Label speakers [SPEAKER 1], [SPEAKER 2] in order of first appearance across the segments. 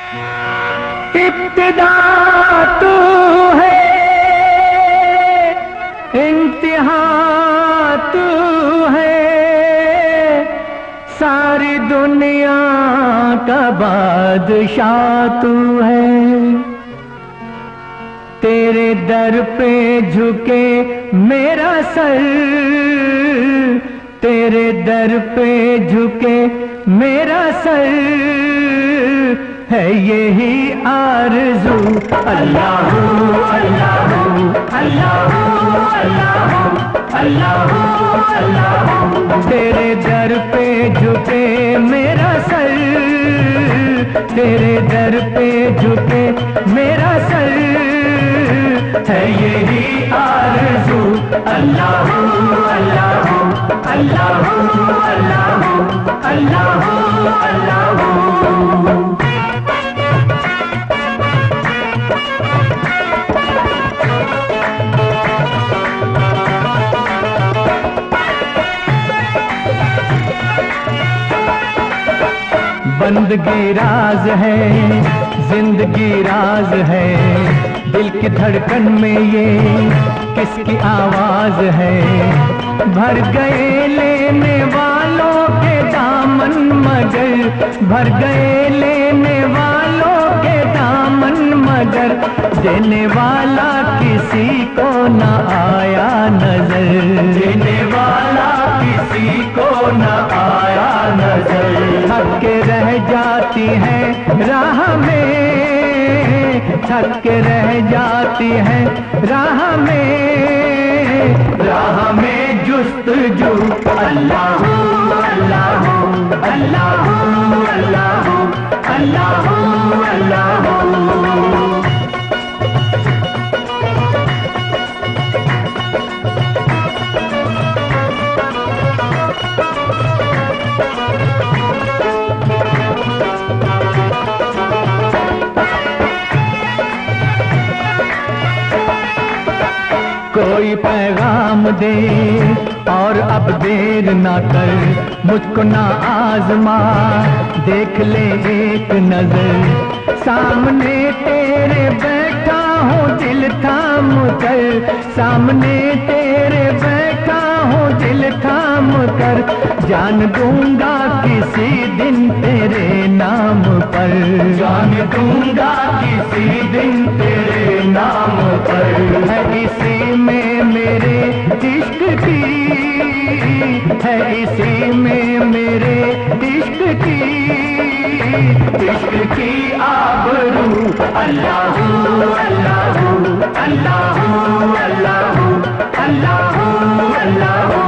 [SPEAKER 1] इब्तिदा तू है, इंतहा तू है, सारी दुनिया का बादशाह तू है। तेरे दर पे झुके मेरा सर, तेरे दर पे झुके मेरा सर, है यही आरज़ू। अल्लाहू अल्लाहू अल्लाहू अल्लाहू अल्लाहू अल्लाहू। तेरे दर पे झुके मेरा सर, तेरे दर पे झुके मेरा सर, है यही आरज़ू। अल्लाहू अल्लाहू अल्लाहू अल्लाहू अल्लाहू अल्लाहू। बंदगी राज है, जिंदगी राज है, दिल की धड़कन में ये किसकी आवाज है। भर गए लेने वालों के दामन मगर, भर गए लेने वालों के दामन मगर, देने वाला किसी को न आया नजर, देने वाला किसी को न आया नजर। थक के रह जाती है राह में, थक के रह जाती है राह में जुस्तजू। अल्लाहू अल्लाहू अल्लाहू अल्लाहू अल्लाहू अल्लाहू। कोई पैगाम दे और अब देर ना कर, मुझको ना आजमा, देख ले एक नजर। सामने तेरे बैठा हूँ दिल थाम कर, सामने तेरे बैठा हूँ दिल थाम कर, जान दूंगा किसी दिन तेरे नाम पर, जान दूंगा किसी दिन तेरे नाम पर। है इसी में मेरे इश्क की, है इसी में मेरे इश्क की आबरू। अल्लाहू अल्लाहू अल्लाहू अल्लाहू अल्लाहू अल्लाहू।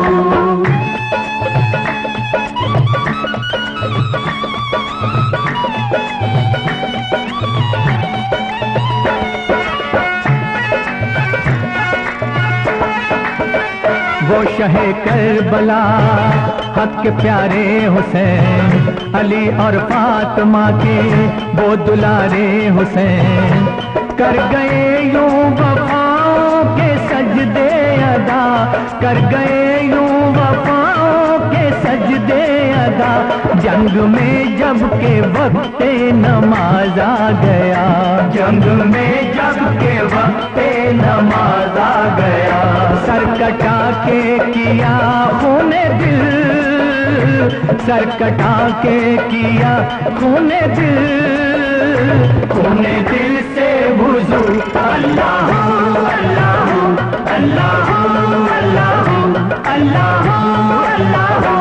[SPEAKER 1] वो शहे करबला हक के प्यारे हुसैन, अली और फातिमा के वो दुलारे हुसैन, कर गए यूं वफाओं के सजदे अदा, कर गए यूं वफाओं के सजदे अदा। जंग में जब के वक्ते नमाज आ गया, जंग में जब के वक्ते नमाज आ गया। सर कटा के किया खूने दिल, सर कटा के किया खूने दिल, खूने दिल से वुज़ू। अल्लाहू अल्लाहू अल्लाहू अल्लाहू अल्लाहू अल्लाहू।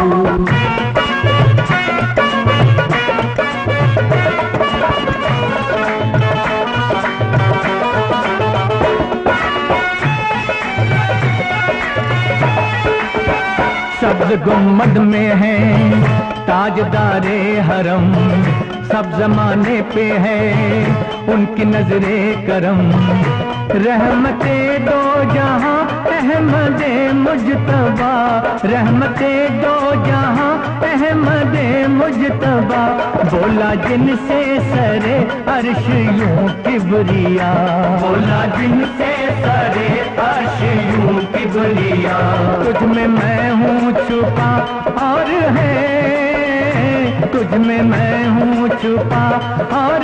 [SPEAKER 1] सब्ज़ गुम्मद में है ताजदारे हरम, सब जमाने पे है उनकी नजरे करम। रहमते दो जहां अहमदे मुजतबा, रहमते दो जहां अहमदे मुजतबा। बोला जिनसे सरे अर्श यूं किबरिया, बोला जिनसे सरे अर्श यूं किबरिया। तुझ में मैं हूँ छुपा और है, तुझ में मैं हूँ छुपा, और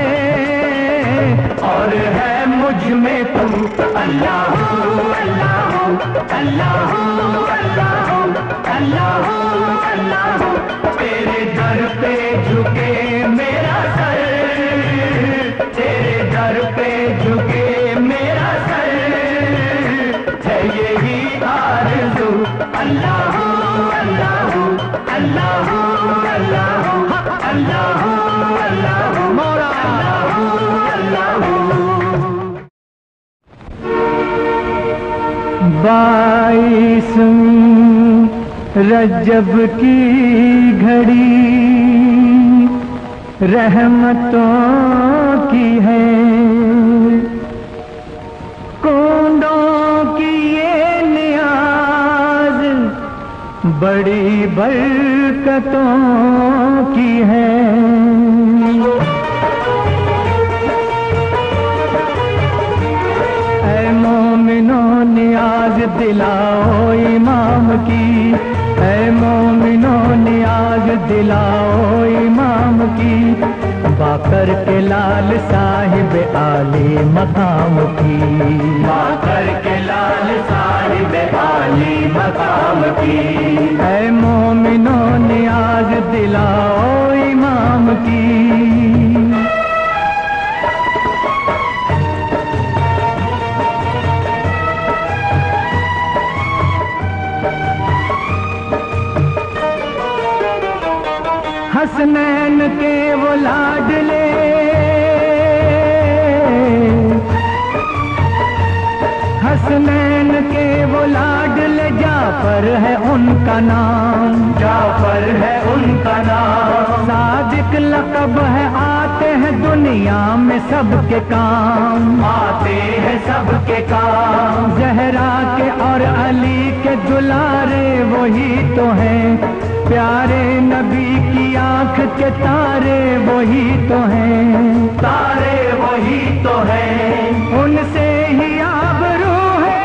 [SPEAKER 1] है मुझ में तू। अल्लाह अल्लाह अल्लाह अल्लाह अल्लाह अल्लाह, तेरे दर पे झुके मेरा सर, तेरे दर पे झुके मेरा सर, है यही आरज़ू। अल्लाह अल्लाह अल्लाह अल्लाह अल्लाह अल्लाह मौला अल्लाह। 22 रजब की घड़ी रहमतों की है, कोंडों की ये नियाज बड़ी बरकतों की है। ऐ मोमिनों नियाज दिलाओ इमाम की, ऐ मोमिनों नियाज दिलाओ इमाम की, बाकर के लाल साहिब आली मकाम की, बाकर के लाल साहिब आली मकाम की। ऐ मोमिनों नियाज दिलाओ इमाम की। हसनैन के वो लाडले, हसनैन के वो लाडले, जाफर है उनका नाम, जाफर है उनका नाम। सादिक लक़ब है, आते हैं दुनिया में सबके काम, आते हैं सबके काम। ज़हरा के और अली के दुलारे वही तो हैं, प्यारे नबी की आंख के तारे वही तो हैं, तारे वही तो हैं। उनसे ही आबरू है,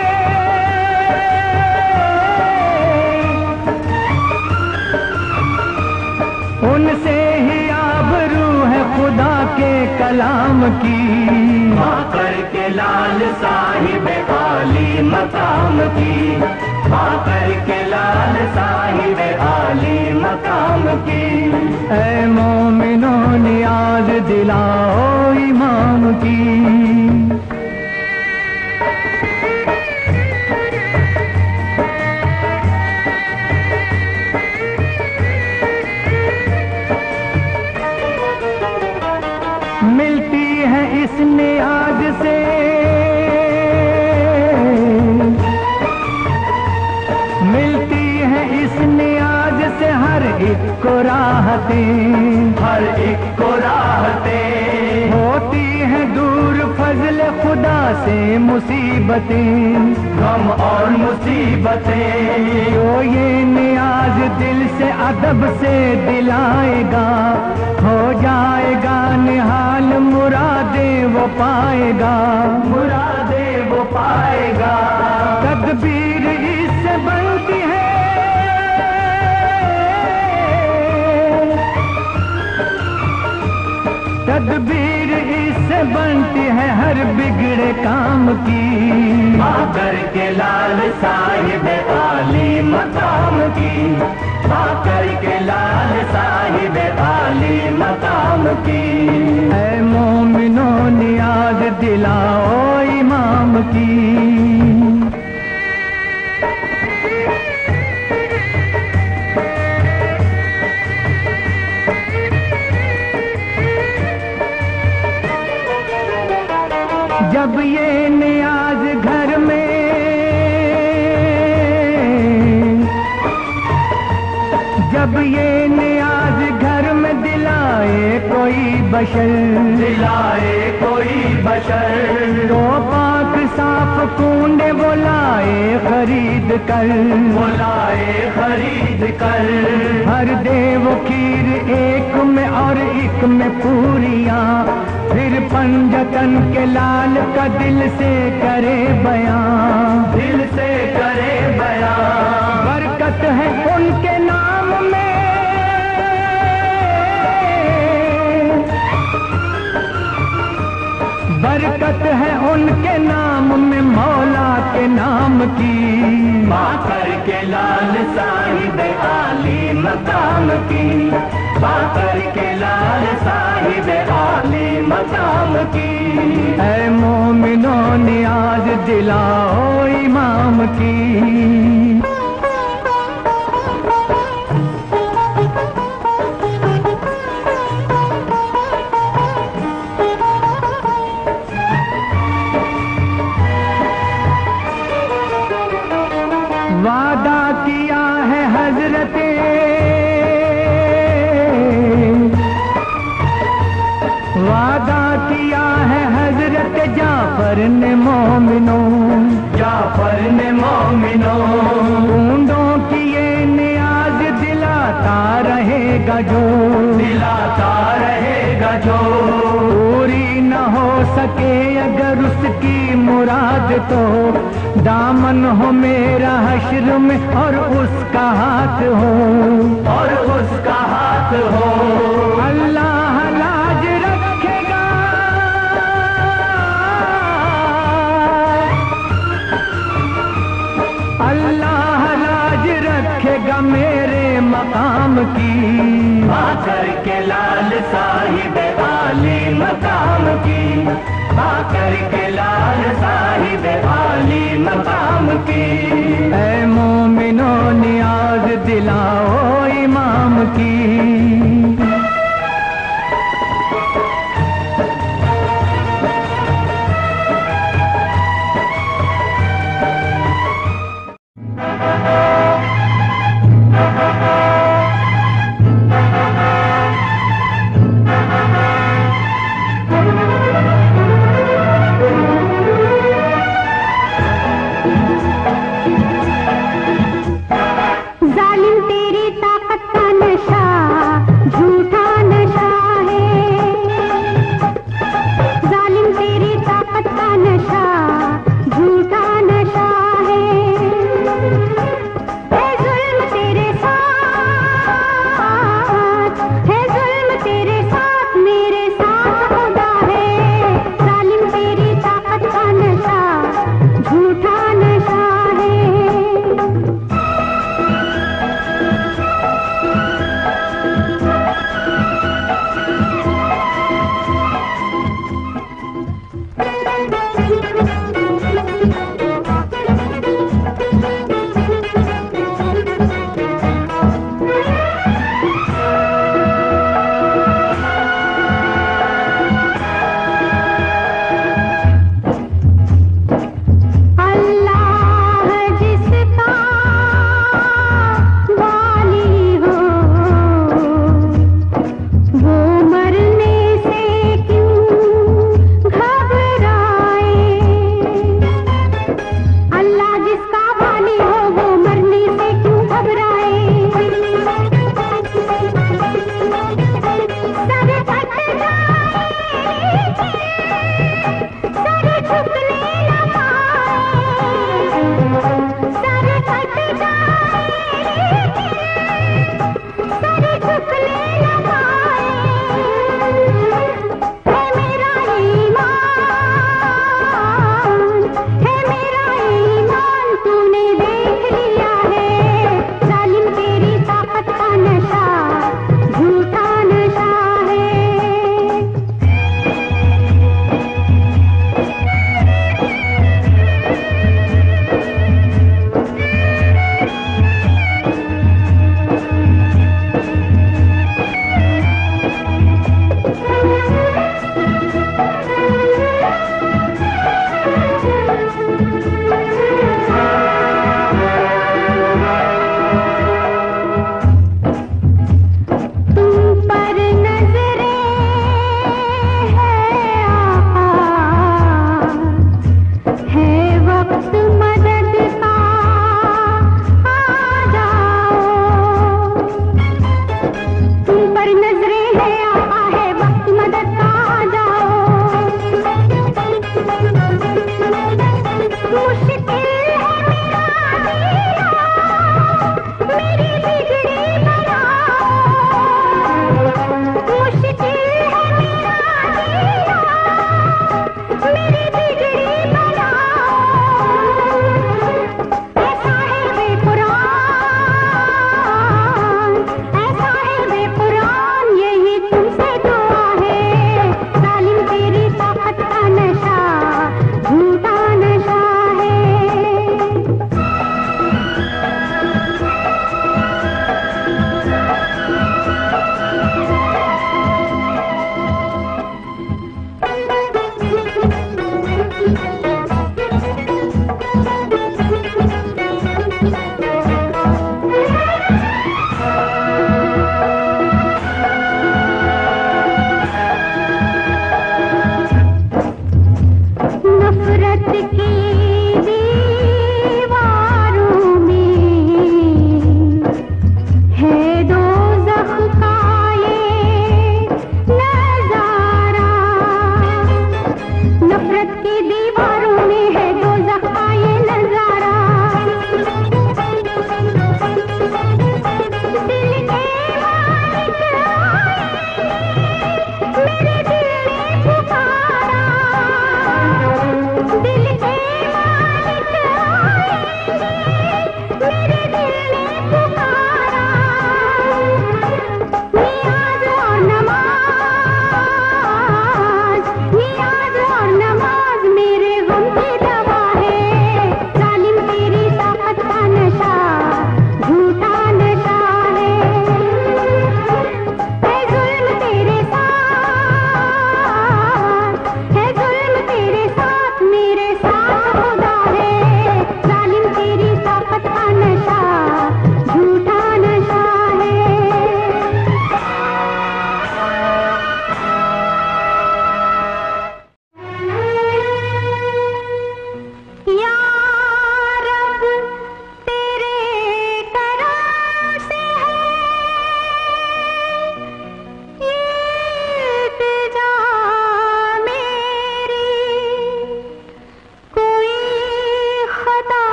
[SPEAKER 1] उनसे ही आबरू है खुदा के कलाम की, बाकर के लाल साहिब आली मकाम की, बाकर के लाल साहिब आली मकाम की। ऐ मोमिनों नियाज दिलाओ इमाम की। मिलती है इस नियाज से, मिलती है इस नियाज से हर एक को राहतें, हर एक को राहतें। होती है दूर फजल खुदा से मुसीबतें, गम और मुसीबतें। तो ये नियाज दिल से अदब से दिलाएगा, हो जाएगा निहाल मुरादे वो पाएगा, मुरादे वो पाएगा। तदबीर इससे बनती है, तदबीर इससे बनती है हर बिगड़े काम की, बाकर के लाल साहिब आली मकाम की, बाकर के लाल साहिब आली मकाम की। ऐ मोमिनों नियाज दिलाओ इमाम की। जब ये नियाज घर में, जब ये नियाज घर में दिलाए कोई बशर, दिलाए कोई बशर, तो पाक साफ कूंडे वो लाए खरीद कर, वो लाए खरीद कर। हर देव खीर एक में और एक में पूरियां, फिर पंजतन के लाल का दिल से करे बयां, दिल से करे बयां। बरकत है उनके नाम में, बरकत है उनके नाम में मौला के नाम की,
[SPEAKER 2] बाकर के लाल साहिब आली मकाम की, बाकर के लाल साहिब आली मकाम की।
[SPEAKER 1] ऐ मोमिनो नियाज दिलाओ इमाम की। वादा किया है हजरते, वादा किया है हजरत जाफर ने मोमिनो,
[SPEAKER 2] जाफर ने मोमिनो।
[SPEAKER 1] ढूंढों की ये नियाज दिलाता रहेगा जो,
[SPEAKER 2] दिलाता रहेगा जो।
[SPEAKER 1] पूरी न हो सके अगर उसकी मुराद तो दामन हो मेरा हश्र में और उसका हाथ हो,
[SPEAKER 2] और उसका हाथ हो।
[SPEAKER 1] अल्लाह लाज रखेगा, अल्लाह लाज रखेगा मेरे मकाम की,
[SPEAKER 2] बाकर के लाल साहिब आली मकाम की, बाकर के लाल साहिब आली मकाम की।
[SPEAKER 1] ऐ मोमिनो नियाज दिलाओ इमाम की।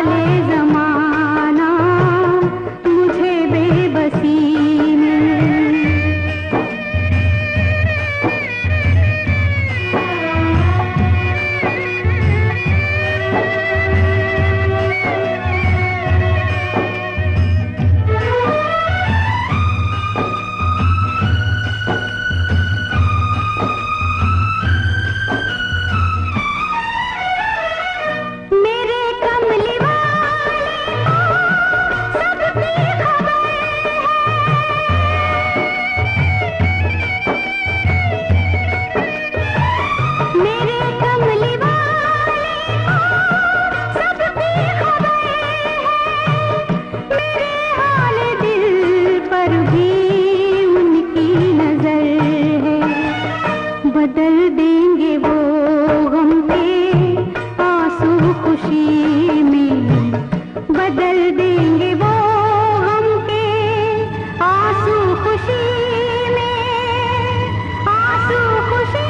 [SPEAKER 3] डाले जमाना मुझे बेबसी में। बदल देंगे वो गम के आंसू खुशी में, बदल देंगे वो गम के आंसू खुशी में, आंसू खुशी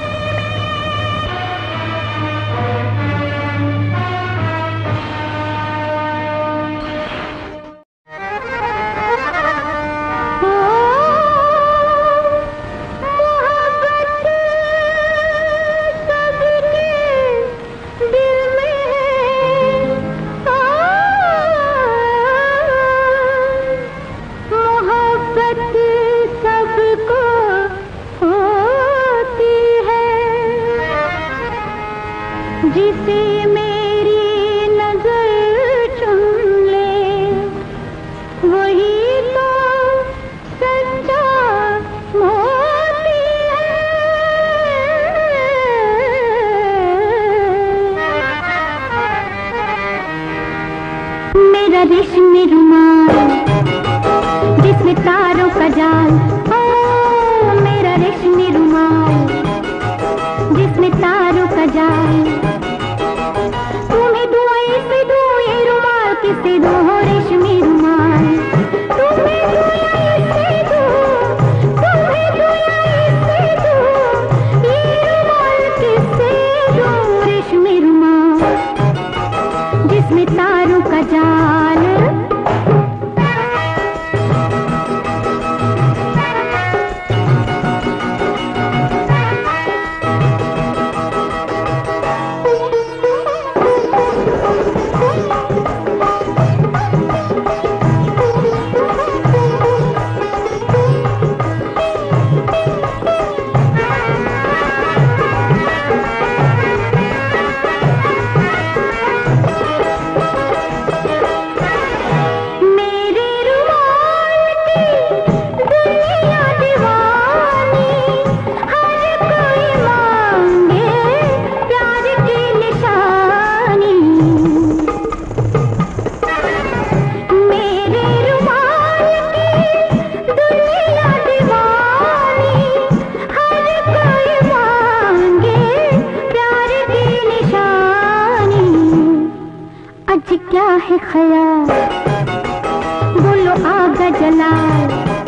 [SPEAKER 3] जिसे मेरी नजर चुन ले वही तो सच्चा मोती है। मेरा रेशमी रुमाल जिसमें तारों का जाल, ओ मेरा रेशमी रुमाल जिसमें तारों का जाल, तुम्हें दूं ऐसे दूं ये रुमाल किसे दूं हो रेशमी रुमाल, तुम्हें दूं ऐसे दूं, तुम्हें दूं ऐसे दूं ये रुमाल किसे दूं रेशमी रुमाल जिसमें तारों का जाल। क्या है ख्याल बोलो आगा जलाल,